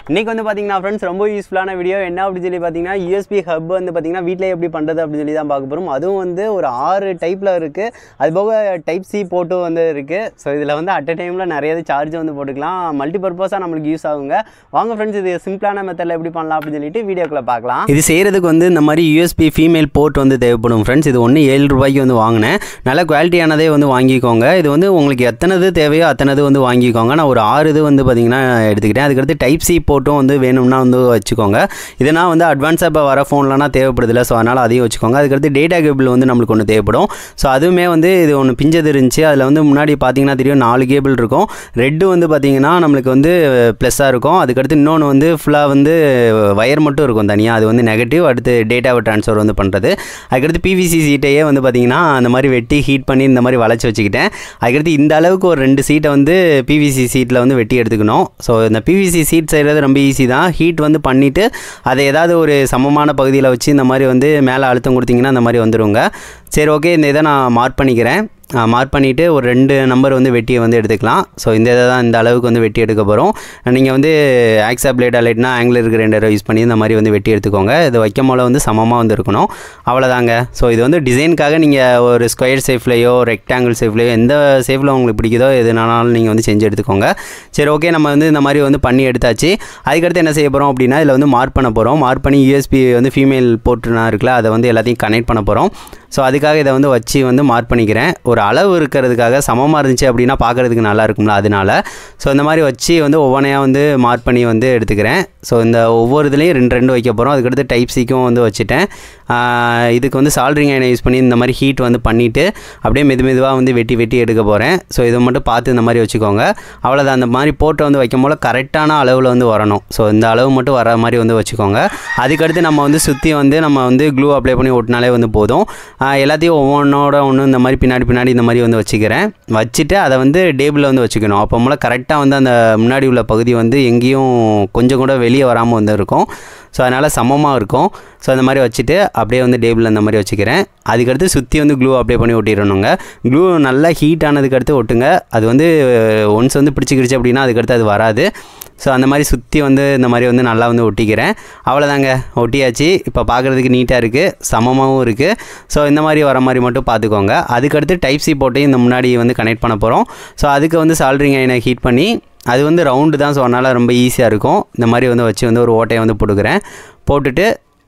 இன்றைக்கி வந்து பார்த்தீங்கன்னா ஃப்ரெண்ட்ஸ் ரொம்ப யூஸ்ஃபுல்லான வீடியோ என்ன அப்படின்னு சொல்லி பார்த்தீங்கன்னா யூஎஸ்பி ஹப் வந்து பார்த்தீங்கன்னா வீட்டில் எப்படி பண்ணுறது அப்படின்னு சொல்லி தான் பார்க்க போகிறோம். அதுவும் வந்து ஒரு 6 டைப்பில் இருக்குது. அது போக டைப் சி போட்டும் வந்து இருக்குது. ஸோ இதில் வந்து அட் அ டைமில் நிறைய சார்ஜ் வந்து போட்டுக்கலாம். மல்டிபர்பஸாக நம்மளுக்கு யூஸ் ஆகுங்க. வாங்க ஃப்ரெண்ட்ஸ் இது சிம்பிளான மெத்தடில் எப்படி பண்ணலாம் அப்படின்னு சொல்லிட்டு வீடியோக்குள்ளே பார்க்கலாம். இது செய்கிறதுக்கு வந்து இந்த மாதிரி யூஎஸ்பி ஃபீமேல் போர்ட் வந்து தேவைப்படும் ஃப்ரெண்ட்ஸ். இது ஒன்று 7 ரூபாய்க்கு வந்து வாங்கினேன். நல்ல குவாலிட்டியானதே வந்து வாங்கிக்கோங்க. இது வந்து உங்களுக்கு எத்தனது தேவையோ அத்தனது வந்து வாங்கிக்கோங்க. நான் ஒரு 6 இது வந்து பார்த்திங்கன்னா எடுத்துக்கிட்டேன். அதுக்கடுத்து டைப் சி போட்டும் வந்து வேணும்னா வந்து வச்சுக்கோங்க. இதனால் வந்து அட்வான்ஸாக இப்போ வர ஃபோன்லனா தேவைப்படுதில்ல. ஸோ அதனால் அதையும் வச்சுக்கோங்க. அதுக்கடுத்து டேட்டா கேபிள் வந்து நம்மளுக்கு ஒன்று தேவைப்படும். ஸோ அதுவுமே வந்து இது ஒன்று பிஞ்சது இருந்துச்சு. அதில் வந்து முன்னாடி பார்த்தீங்கன்னா தெரியும் 4 கேபிள் இருக்கும். ரெட்டு வந்து பார்த்திங்கன்னா நம்மளுக்கு வந்து ப்ளஸ்ஸாக இருக்கும். அதுக்கடுத்து இன்னொன்று வந்து ஃபுல்லாக வந்து வயர் மட்டும் இருக்கும் தனியாக. அது வந்து நெகட்டிவ். அடுத்து டேட்டாவை ட்ரான்ஸ்ஃபர் வந்து பண்ணுறது. அதுக்கடுத்து பிவிசி சீட்டையே வந்து பார்த்திங்கன்னா அந்த மாதிரி வெட்டி ஹீட் பண்ணி இந்த மாதிரி வளைச்சி வச்சுக்கிட்டேன். அதுக்கடுத்து இந்த அளவுக்கு ஒரு 2 சீட்டை வந்து பிவிசி சீட்டில் வந்து வெட்டி எடுத்துக்கணும். ஸோ இந்த பிவிசி சீட் செய்கிறது ரொம்ப ஈஸி தான். ஹீட் வந்து பண்ணிவிட்டு அதை ஏதாவது ஒரு சமமான பகுதியில் வச்சு இந்த மாதிரி வந்து மேலே அழுத்தம் கொடுத்தீங்கன்னா அந்த மாதிரி வந்துடுங்க. சரி, ஓகே, இந்த இதை நான் மார்க் பண்ணிக்கிறேன். மார்க் பண்ணிவிட்டு ஒரு 2 நம்பர் வந்து வெட்டியை வந்து எடுத்துக்கலாம். ஸோ இந்த இதை தான் இந்த அளவுக்கு வந்து வெட்டி எடுக்க போகிறோம். நீங்கள் வந்து ஆக்ஸா பிளேட் அலைட்னா ஆங்கிள் கிரைண்டரை யூஸ் பண்ணி இந்த மாதிரி வந்து வெட்டி எடுத்துக்கோங்க. இது வைக்கும் போல வந்து சமமாக வந்து இருக்கணும். அவ்வளோதாங்க. ஸோ இது வந்து டிசைனுக்காக நீங்கள் ஒரு ஸ்கொயர் ஷேப்லேயோ ரெக்டாங்கிள் ஷேப்லேயோ எந்த ஷேப்பில் உங்களுக்கு பிடிக்குதோ எதுனாலும் நீங்கள் வந்து செஞ்சு எடுத்துக்கோங்க. சரி, ஓகே, நம்ம வந்து இந்த மாதிரி வந்து பண்ணி எடுத்தாச்சு. அதுக்கடுத்து என்ன செய்ய போகிறோம் அப்படின்னா இதில் வந்து மார்க் பண்ண போகிறோம். மார்க் பண்ணி யூஎஸ்பி வந்து ஃபீமேல் போர்ட்னா இருக்குல்ல, அதை வந்து எல்லாத்தையும் கனெக்ட் பண்ண போகிறோம். ஸோ அதுக்காக இதை வந்து வச்சு வந்து மார்க் பண்ணிக்கிறேன். ஒரு அளவு இருக்கிறதுக்காக சமமாக இருந்துச்சு அப்படின்னா பார்க்குறதுக்கு நல்லா இருக்கும்ல, அதனால. ஸோ இந்த மாதிரி வச்சு வந்து ஒவ்வொன்றையாக வந்து மார்க் பண்ணி வந்து எடுத்துக்கிறேன். ஸோ இந்த ஒவ்வொரு இதுலேயும் 2 வைக்க போகிறோம். அதுக்கடுத்து டைப் சிக்கும் வந்து வச்சுட்டேன். இதுக்கு வந்து சால்ட்ரிங் அயனை யூஸ் பண்ணி இந்த மாதிரி ஹீட் வந்து பண்ணிவிட்டு அப்படியே மெதுவாக வந்து வெட்டி எடுக்க போகிறேன். ஸோ இதை மட்டும் பார்த்து இந்த மாதிரி வச்சுக்கோங்க. அவ்வளோதான். அந்த மாதிரி போட்டு வந்து வைக்கும் போல் கரெக்டான அளவில் வந்து வரணும். ஸோ இந்த அளவு மட்டும் வர மாதிரி வந்து வச்சுக்கோங்க. அதுக்கடுத்து நம்ம வந்து சுற்றி வந்து நம்ம வந்து க்ளூ அப்ளை பண்ணி ஒட்டினாலே வந்து போதும். எல்லாத்தையும் ஒவ்வொன்றோட ஒன்று இந்த மாதிரி பின்னாடி இந்த மாதிரி வந்து வச்சுக்கிறேன். வச்சுட்டு அதை வந்து டேபிளில் வந்து வச்சுக்கணும். அப்போ போல் கரெக்டாக வந்து அந்த முன்னாடி உள்ள பகுதி வந்து எங்கேயும் கொஞ்சம் கூட வெளியே வராமல் வந்து இருக்கும். ஸோ அதனால் சமமாக இருக்கும். ஸோ அந்த மாதிரி வச்சுட்டு அப்படியே வந்து டேபிளில் அந்த மாதிரி வச்சுக்கிறேன். அதுக்கடுத்து சுற்றி வந்து க்ளூ அப்ளை பண்ணி ஒட்டிடணுங்க. க்ளூ நல்லா ஹீட் ஆனதுக்கடுத்து ஒட்டுங்க. அது வந்து ஒன்ஸ் வந்து பிடிச்சிக்கிடுச்சு அப்படின்னா அதுக்கடுத்து அது வராது. ஸோ அந்த மாதிரி சுற்றி வந்து இந்த மாதிரி வந்து நல்லா வந்து ஒட்டிக்கிறேன். அவ்வளோதாங்க, ஒட்டியாச்சு. இப்போ பார்க்குறதுக்கு நீட்டாக இருக்குது, சமமாகவும் இருக்குது. ஸோ இந்த மாதிரி வர மாதிரி மட்டும் பார்த்துக்கோங்க. அதுக்கடுத்து டைப் சி போட்டையும் இந்த முன்னாடி வந்து கனெக்ட் பண்ண போகிறோம். ஸோ அதுக்கு வந்து சால்ட்ரிங் அயனை ஹீட் பண்ணி அது வந்து ரவுண்டு தான். ஸோ அதனால் ரொம்ப ஈஸியாக இருக்கும். இந்த மாதிரி வந்து வச்சு வந்து ஒரு ஓட்டையை வந்து போட்டுட்டு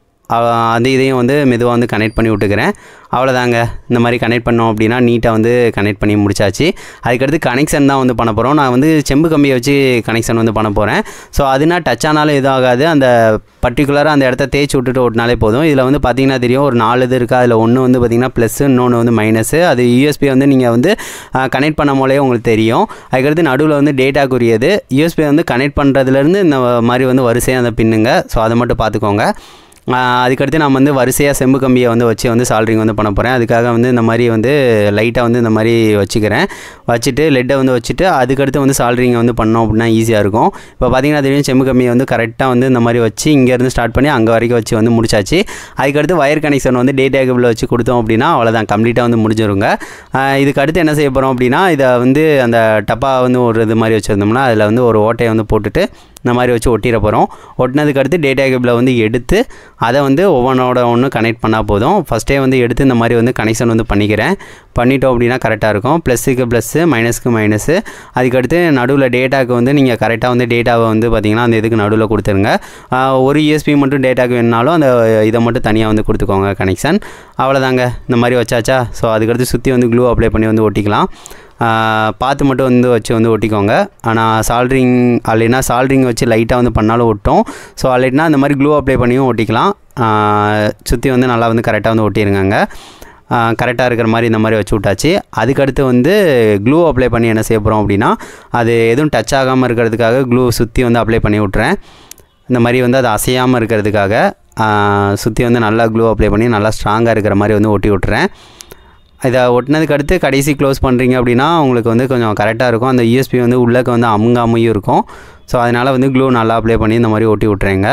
அந்த இதையும் வந்து மெதுவாக வந்து கனெக்ட் பண்ணி விட்டுக்கிறேன். அவ்வளோதாங்க. இந்த மாதிரி கனெக்ட் பண்ணோம் அப்படின்னா நீட்டாக வந்து கனெக்ட் பண்ணி முடிச்சாச்சு. அதுக்கடுத்து கனெக்ஷன் தான் வந்து பண்ண போகிறோம். நான் வந்து செம்பு கம்பியை வச்சு கனெக்ஷன் வந்து பண்ண போகிறேன். ஸோ அதுனா டச் ஆனாலும் எதுவும் ஆகாது. அந்த பர்டிகுலராக அந்த இடத்த தேய்ச்சி விட்டுட்டு ஓட்டினாலே போதும். இதில் வந்து பார்த்திங்கன்னா தெரியும் ஒரு 4 இது இருக்குது. அதில் ஒன்று வந்து பார்த்திங்கன்னா ப்ளஸ்ஸு, இன்னொன்று வந்து மைனஸு. அது யூஎஸ்பி வந்து நீங்கள் வந்து கனெக்ட் பண்ண போலே உங்களுக்கு தெரியும். அதுக்கடுத்து நடுவில் வந்து டேட்டாக்குரியது. யூஎஸ்பி வந்து கனெக்ட் பண்ணுறதுலேருந்து இந்த மாதிரி வந்து வரிசையாக அந்த பின்னுங்க. ஸோ அதை மட்டும் பார்த்துக்கோங்க. அதுக்கடுத்து நான் வந்து வரிசையாக செம்பு கம்பியை வந்து வச்சு வந்து சால்ட்ரிங் வந்து பண்ண போகிறேன். அதுக்காக வந்து இந்த மாதிரி வந்து லைட்டாக வந்து இந்த மாதிரி வச்சுக்கிறேன். வச்சுட்டு லெட்டை வந்து வச்சுட்டு அதுக்கடுத்து வந்து சால்ட்ரிங்கை வந்து பண்ணோம் அப்படின்னா ஈஸியாக இருக்கும். இப்போ பார்த்திங்கன்னா தெரியும் செம்பு கம்பியை வந்து கரெக்டாக வந்து இந்த மாதிரி வச்சு இங்கேருந்து ஸ்டார்ட் பண்ணி அங்கே வரைக்கும் வச்சு வந்து முடிச்சாச்சு. அதுக்கடுத்து வயர் கனெக்ஷன் வந்து டேட்டா கேபிளில் வச்சு கொடுத்தோம் அப்படின்னா அவ்வளோதான், கம்ப்ளீட்டாக வந்து முடிஞ்சிருங்க. இதுக்கு அடுத்து என்ன செய்ய போகிறோம் அப்படின்னா இதை வந்து அந்த டப்பா வந்து ஒரு இது மாதிரி வச்சுருந்தோம்னா அதில் வந்து ஒரு ஓட்டையை வந்து போட்டுட்டு இந்த மாதிரி வச்சு ஒட்டிட போகிறோம். ஒட்டினதுக்கு அடுத்து டேட்டா கேபிளை வந்து எடுத்து அதை வந்து ஒவ்வொன்றோட ஒன்று கனெக்ட் பண்ணால் போதும். ஃபஸ்ட்டே வந்து எடுத்து இந்த மாதிரி வந்து கனெக்ஷன் வந்து பண்ணிட்டோம் அப்படின்னா கரெக்டாக இருக்கும். ப்ளஸ்ஸுக்கு ப்ளஸ்ஸு, மைனஸுக்கு மைனஸு. அதுக்கடுத்து நடுவில் டேட்டாவுக்கு வந்து நீங்கள் கரெக்டாக வந்து டேட்டாவை வந்து பார்த்திங்கன்னா அந்த இதுக்கு நடுவில் கொடுத்துருங்க. ஒரு யூஎஸ்பி மட்டும் டேட்டாவுக்கு வேணுனாலும் அந்த இதை மட்டும் தனியாக வந்து கொடுத்துக்கோங்க கனெக்ஷன். அவ்வளோதாங்க, இந்த மாதிரி வச்சாச்சா. ஸோ அதுக்கடுத்து சுற்றி வந்து க்ளூ அப்ளை பண்ணி வந்து ஒட்டிக்கலாம். பார்த்து மட்டும் வந்து வச்சு வந்து ஒட்டிக்கோங்க. ஆனால் சால்ட்ரிங் வச்சு லைட்டாக வந்து பண்ணாலும் ஒட்டும். ஸோ அல்லைட்னா இந்த மாதிரி க்ளூ அப்ளை பண்ணியும் ஒட்டிக்கலாம். சுற்றி வந்து நல்லா வந்து கரெக்டாக வந்து ஒட்டிடுங்க. கரெக்டாக இருக்கிற மாதிரி இந்த மாதிரி வச்சு விட்டாச்சு. அதுக்கடுத்து வந்து க்ளூ அப்ளை பண்ணி என்ன செய்ய போகிறோம் அப்படின்னா அது எதுவும் டச் ஆகாமல் இருக்கிறதுக்காக க்ளூ சுற்றி வந்து அப்ளை பண்ணி விட்றேன். இந்த மாதிரி வந்து அது அசையாமல் இருக்கிறதுக்காக சுற்றி வந்து நல்லா க்ளூ அப்ளை பண்ணி நல்லா ஸ்ட்ராங்காக இருக்கிற மாதிரி வந்து ஒட்டி விட்றேன். இதை ஒட்டினதுக்கு அடுத்து கடைசி க்ளோஸ் பண்ணுறீங்க அப்படின்னா உங்களுக்கு வந்து கொஞ்சம் கரெக்டாக இருக்கும். அந்த யூஎஸ்பி வந்து உள்ளக்க வந்து அமுங்காமையும் இருக்கும். ஸோ அதனால் வந்து க்ளூ நல்லா அப்ளை பண்ணி இந்த மாதிரி ஒட்டி விட்றேங்க.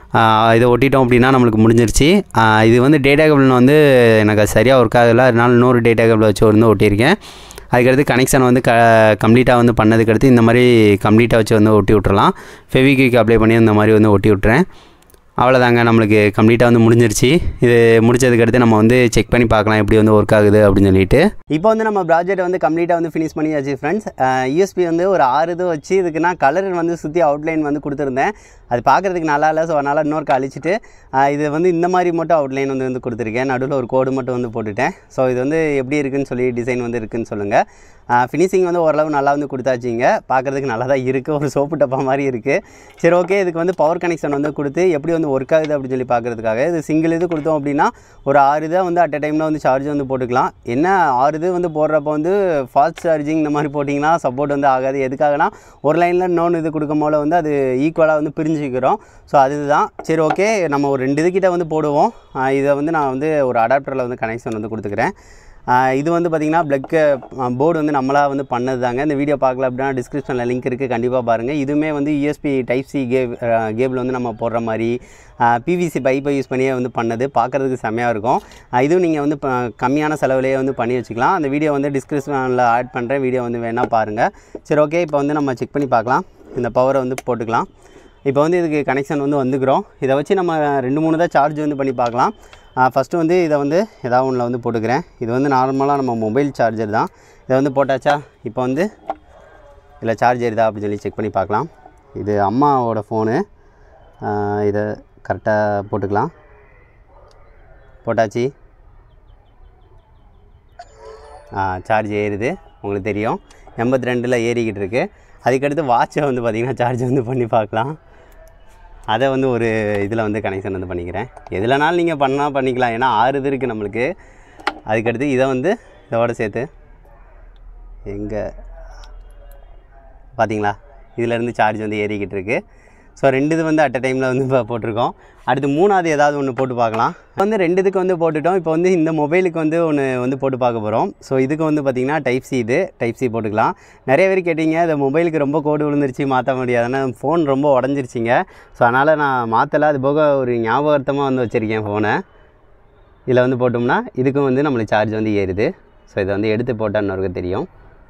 இதை ஒட்டிட்டோம் அப்படின்னா நம்மளுக்கு முடிஞ்சிருச்சு. இது வந்து டேட்டா கேபிள் வந்து எனக்கு சரியாக ஒர்க் ஆகலை. அதனால் இன்னொரு டேட்டா கேபிள் வச்சு வந்து ஒட்டியிருக்கேன். அதுக்கடுத்து கனெக்ஷன் வந்து கம்ப்ளீட்டாக வந்து பண்ணதுக்கடுத்து இந்த மாதிரி கம்ப்ளீட்டாக வச்சு வந்து ஒட்டி விட்றலாம். ஃபெவிக்விக் அப்ளை பண்ணி இந்த மாதிரி வந்து ஒட்டி விட்றேன். அவ்வளோதாங்க, நம்மளுக்கு கம்ப்ளீட்டாக வந்து முடிஞ்சிருச்சு. இது முடிச்சதுக்கடுத்து நம்ம வந்து செக் பண்ணி பார்க்கலாம் எப்படி வந்து ஒர்க் ஆகுது அப்படின்னு சொல்லிட்டு. இப்போ வந்து நம்ம ப்ராஜெக்ட் வந்து கம்ப்ளீட்டாக வந்து ஃபினிஷ் பண்ணியாச்சு ஃப்ரெண்ட்ஸ். யூஎஸ்பி வந்து ஒரு 6 இது வச்சு இதுக்கு நான் கலர் வந்து சுற்றி அவுட்லைன் வந்து கொடுத்துருந்தேன். அது பார்க்குறதுக்கு நல்லா இல்லை. ஸோ அதனால் இன்னொரு அழிச்சிட்டு இது வந்து இந்த மாதிரி மட்டும் அவுட்லைன் வந்து கொடுத்துருக்கேன். நடுவில் ஒரு கோடு மட்டும் வந்து போட்டுட்டேன். ஸோ இது வந்து எப்படி இருக்குதுன்னு சொல்லி டிசைன் வந்து இருக்குதுன்னு சொல்லுங்கள். ஃபினிஷிங் வந்து ஓரளவு நல்லா வந்து கொடுத்தாச்சிங்க. பார்க்குறதுக்கு நல்லா தான் இருக்குது. ஒரு சோப்பு டப்பா மாதிரி இருக்குது. சரி, ஓகே. இதுக்கு வந்து பவர் கனெக்ஷன் வந்து கொடுத்து எப்படி வந்து ஒர்க் ஆகுது அப்படின்னு சொல்லி பார்க்குறதுக்காக இது சிங்கிள் இது கொடுத்தோம் அப்படின்னா ஒரு 6 இதை வந்து அட் அ டைமில் வந்து சார்ஜ் வந்து போட்டுக்கலாம். என்ன 6 இது வந்து போடுறப்போ வந்து ஃபாஸ்ட் சார்ஜிங் இந்த மாதிரி போட்டிங்கன்னா சப்போர்ட் வந்து ஆகாது. எதுக்காகனா ஒரு லைனில் இன்னொன்று இது கொடுக்கும் போல் வந்து அது ஈக்குவலாக வந்து பிரிஞ்சுக்கிறோம். ஸோ அதுதான். சரி, ஓகே. நம்ம ஒரு 2 இதுக்கிட்ட வந்து போடுவோம். இதை வந்து நான் வந்து ஒரு அடாப்டரில் வந்து கனெக்ஷன் வந்து கொடுத்துக்கிறேன். இது வந்து பார்த்திங்கன்னா ப்ளக் போர்டு வந்து நம்மளாக வந்து பண்ணது தாங்க. இந்த வீடியோ பார்க்கல அப்படின்னா டிஸ்கிரிப்ஷனில் லிங்க் இருக்குது, கண்டிப்பாக பாருங்கள். இதுவுமே வந்து யூஎஸ்பி டைப் சி கேபிள் வந்து நம்ம போடுற மாதிரி பிவிசி பைப்பை யூஸ் பண்ணியே வந்து பண்ணது. பார்க்குறதுக்கு செம்மையாக இருக்கும். இதுவும் நீங்கள் வந்து கம்மியான செலவுலேயே வந்து பண்ணி வச்சுக்கலாம். அந்த வீடியோ வந்து டிஸ்கிரிப்ஷனில் ஆட் பண்ணுறேன். வீடியோ வந்து வேணால் பாருங்கள். சரி, ஓகே. இப்போ வந்து நம்ம செக் பண்ணி பார்க்கலாம். இந்த பவரை வந்து போட்டுக்கலாம். இப்போ வந்து இதுக்கு கனெக்ஷன் வந்து வந்துக்கிறோம். இதை வச்சு நம்ம 2-3 தான் சார்ஜ் வந்து பண்ணி பார்க்கலாம். ஃபஸ்ட்டு வந்து இதை வந்து ஏதாவது ஒன்றில் வந்து போட்டுக்கிறேன். இது வந்து நார்மலாக நம்ம மொபைல் சார்ஜர் தான். இதை வந்து போட்டாச்சா? இப்போ வந்து இதில் சார்ஜ் ஏறுதா அப்படின்னு சொல்லி செக் பண்ணி பார்க்கலாம். இது அம்மாவோட ஃபோனு. இதை கரெக்டாக போட்டுக்கலாம். போட்டாச்சு. சார்ஜ் ஏறுது, உங்களுக்கு தெரியும். 82 ஏறிக்கிட்டு இருக்குது. அதுக்கடுத்து வாட்சை வந்து பார்த்திங்கன்னா சார்ஜ் வந்து பண்ணி பார்க்கலாம். அதை வந்து ஒரு இதில் வந்து கனெக்ஷன் வந்து பண்ணிக்கிறேன். எதுலனாலும் நீங்கள் பண்ணால் பண்ணிக்கலாம். ஏன்னா 6 இது இருக்குது நம்மளுக்கு. அதுக்கடுத்து இதை வந்து இதோடு சேர்த்து எங்கே பார்த்தீங்களா, இதிலேருந்து சார்ஜ் வந்து ஏறிக்கிட்டு இருக்குது. ஸோ 2 இது வந்து அட் அ டைமில் வந்து இப்போ போட்டிருக்கோம். அடுத்து 3வது ஏதாவது ஒன்று போட்டு பார்க்கலாம். வந்து 2 இதுக்கு வந்து போட்டுட்டோம். இப்போ வந்து இந்த மொபைலுக்கு வந்து ஒன்று வந்து போட்டு பார்க்க போகிறோம். ஸோ இதுக்கு வந்து பார்த்திங்கன்னா டைப் சி, இது டைப் சி போட்டுக்கலாம். நிறைய பேர் கேட்டிங்க, இந்த மொபைலுக்கு ரொம்ப கோடு விழுந்துருச்சு மாற்ற முடியாதுன்னா ஃபோன் ரொம்ப உடஞ்சிருச்சிங்க. ஸோ அதனால் நான் மாற்றலை. அது போக ஒரு ஞாபகார்த்தமாக வந்து வச்சுருக்கேன் ஃபோனை. இதில் வந்து போட்டோம்னா இதுக்கும் வந்து நம்மளுக்கு சார்ஜ் வந்து ஏறுது. ஸோ இதை வந்து எடுத்து போட்டால் இன்னொருக்கு தெரியும்.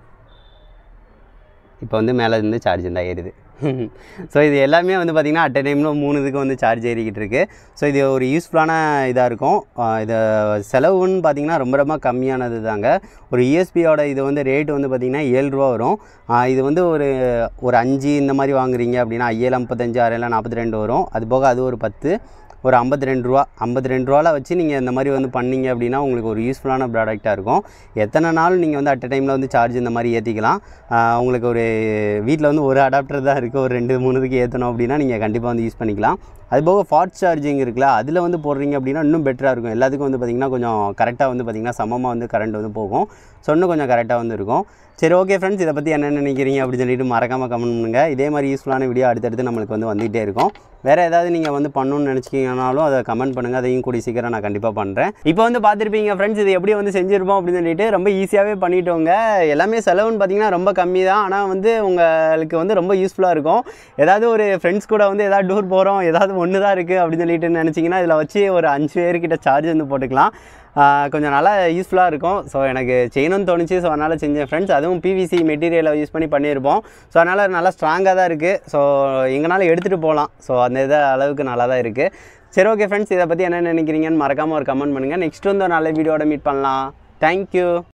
இப்போ வந்து மேலே இருந்து சார்ஜ் இருந்தால் ஏறுது. ஸோ இது எல்லாமே வந்து பார்த்திங்கன்னா அட் அ டைமில் 3 இதுக்கு வந்து சார்ஜ் ஏறிக்கிட்டு இருக்குது. ஸோ இது ஒரு யூஸ்ஃபுல்லான இதாக இருக்கும். இது செலவுன்னு பார்த்திங்கன்னா ரொம்ப ரொம்ப கம்மியானது தாங்க. ஒரு யூஎஸ்பியோட இது வந்து ரேட்டு வந்து பார்த்திங்கன்னா 7 ரூபா வரும். இது வந்து ஒரு 5 இந்த மாதிரி வாங்குறீங்க அப்படின்னா 5 55 6 42 வரும். அது போக அது ஒரு 10, ஒரு 52 ரூபா. 52 ரூபாவில் வச்சு நீங்கள் இந்த மாதிரி வந்து பண்ணிங்க அப்படின்னா உங்களுக்கு ஒரு யூஸ்ஃபுல்லான ப்ராடக்டாக இருக்கும். எத்தனை நாள் நீங்கள் வந்து அட் அ டைமில் வந்து சார்ஜ் இந்த மாதிரி ஏற்றிக்கலாம். உங்களுக்கு ஒரு வீட்டில் வந்து ஒரு அடாப்டர் தான் இருக்குது. ஒரு 2-3 இதுக்கு ஏற்றணும் அப்படின்னா நீங்கள் கண்டிப்பாக வந்து யூஸ் பண்ணிக்கலாம். அதுபோக ஃபாஸ்ட் சார்ஜிங் இருக்குல்ல, அதில் வந்து போடுறீங்க அப்படின்னா இன்னும் பெட்டராக இருக்கும். எல்லாத்துக்கும் வந்து பார்த்திங்கன்னா கொஞ்சம் கரெக்டாக வந்து பார்த்திங்கன்னா சமமாக வந்து கரண்ட் வந்து போகும். ஸோ இன்னும் கொஞ்சம் கரெக்டாக வந்து இருக்கும். சரி, ஓகே ஃப்ரெண்ட்ஸ். இதை பற்றி என்ன நினைக்கிறீங்க அப்படின்னு சொல்லிட்டு மறக்காமல் கமெண்ட் பண்ணுங்கள். இதே மாதிரி யூஸ்ஃபுல்லான வீடியோ அடுத்தடுத்து நம்மளுக்கு வந்து வந்துகிட்டே இருக்கும். வேறு ஏதாவது நீங்கள் வந்து பண்ணணும்னு நினச்சிக்கிங்கனாலும் அதை கமெண்ட் பண்ணுங்கள். அதையும் கூடி சீக்கிரம் நான் கண்டிப்பாக பண்ணுறேன். இப்போ வந்து பார்த்துருப்பீங்க ஃப்ரெண்ட்ஸ், இது எப்படி வந்து செஞ்சுருப்போம் அப்படின்னு சொல்லிட்டு ரொம்ப ஈஸியாகவே பண்ணிட்டோங்க. எல்லாமே செலவுன்னு பார்த்திங்கன்னா ரொம்ப கம்மி தான். ஆனால் வந்து உங்களுக்கு வந்து ரொம்ப யூஸ்ஃபுல்லாக இருக்கும். ஏதாவது ஒரு ஃப்ரெண்ட்ஸ் கூட வந்து ஏதாவது டூர் போகிறோம், ஏதாவது ஒன்று தான் இருக்குது அப்படின்னு சொல்லிட்டு நினச்சிங்கன்னா இதில் வச்சு ஒரு 5 பேர்கிட்ட சார்ஜ் வந்து போட்டுக்கலாம். கொஞ்சம் நல்லா யூஸ்ஃபுல்லாக இருக்கும். ஸோ எனக்கு செய்யணும்னு தோணுச்சு. ஸோ அதனால் செஞ்சேன் ஃப்ரெண்ட்ஸ். அதுவும் பிவிசி மெட்டீரியலை யூஸ் பண்ணி பண்ணியிருப்போம். ஸோ அதனால் நல்லா ஸ்ட்ராங்காக தான் இருக்குது. ஸோ எங்கனாலும் எடுத்துகிட்டு போகலாம். ஸோ அந்த இதை அளவுக்கு நல்லா தான் இருக்குது. சரி, ஓகே ஃப்ரெண்ட்ஸ். இதை பற்றி என்ன நினைக்கிறீங்கன்னு மறக்காமல் ஒரு கமெண்ட் பண்ணுங்கள். நெக்ஸ்ட் வந்து ஒரு நல்ல வீடியோட மீட் பண்ணலாம். தேங்க்யூ.